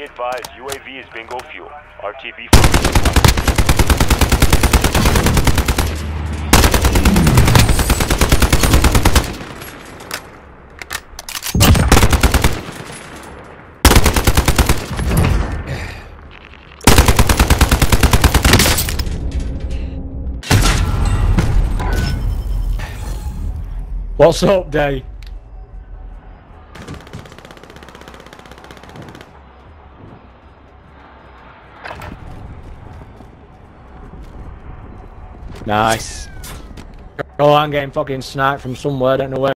advised, UAV is bingo fuel. RTB for What's up, Day? Nice. Oh, I'm getting fucking sniped from somewhere, don't know where.